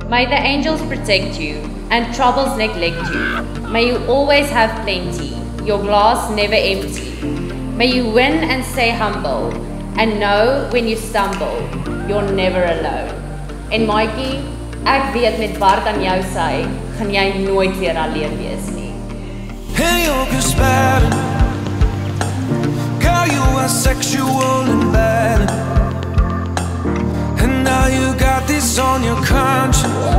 May the angels protect you and troubles neglect you. May you always have plenty, your glass never empty. May you win and stay humble, and know when you stumble, you're never alone. En Maatjie, ek weet met Bart aan jou sy, gaan jy nooit weer alleen wees nie. Hey, you're bad. Girl, you are sexual and bad. And now you got this on your conscience.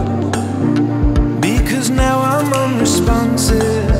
Because now I'm unresponsive.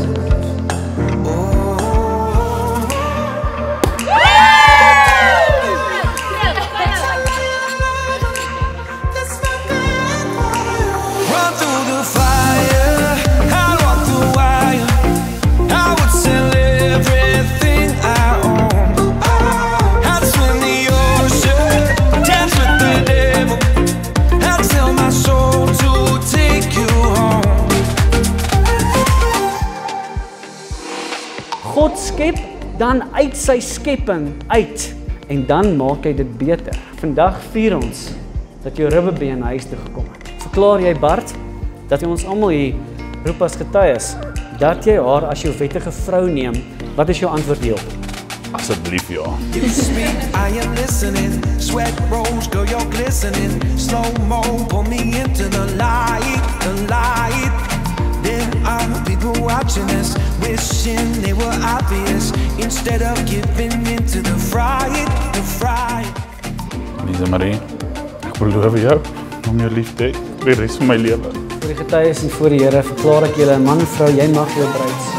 God skep dan uit sy skepping uit en dan maak hy dit beter. Vandag vier ons dat jou ribbebeen huis toe gekom het. Verklaar jy Bart dat jy ons almal hier roep as getuies dat jy haar as jou wettige vrou neem? Wat is jou antwoord hierop? Asseblief ja. I am listening, sweat rolls, girl, you're glistening. Slow mo, pull me into the light, the light. There are people watching us, wishing they were obvious, instead of giving in to the fright, the fright. Lize-Marie, ek beloof jou om jou lief te hê vir die res van my lewe. Voor die getuies en voor die Here verklaar ek julle, man en vrou, jy mag jou bruid.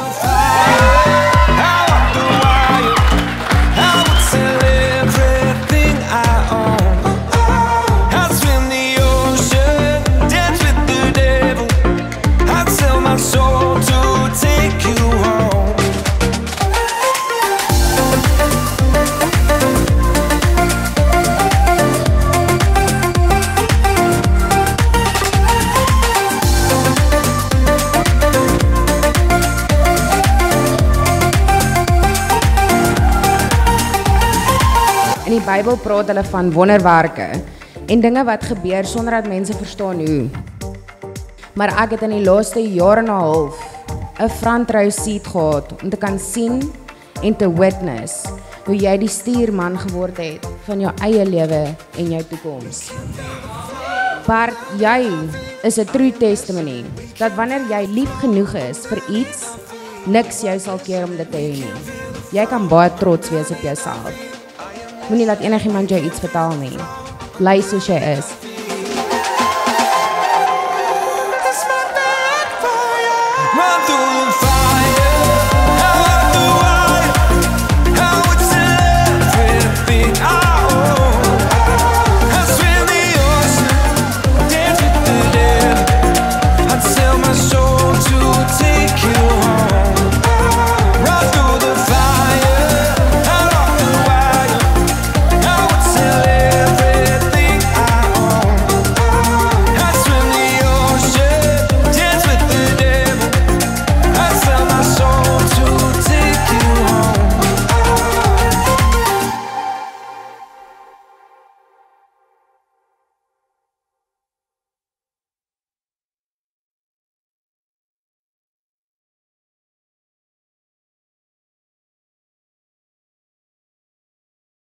In die Bybel praat hulle van wonderwerke en dinge wat gebeur sonder dat mense verstaan hoe. Maar ek het in die laaste jaar en 'n half 'n front row seat gehad om te kan sien en te witness hoe jy die stuurman geword het van jou eie lewe en jou toekoms. Bart, jy is 'n true testimony dat wanneer jy lief genoeg is vir iets, niks jou sal keer om dit te hê nie. Jy kan baie trots wees op jouself. Moenie laat enigiemand jou iets vertel nie. Bly soos jy is.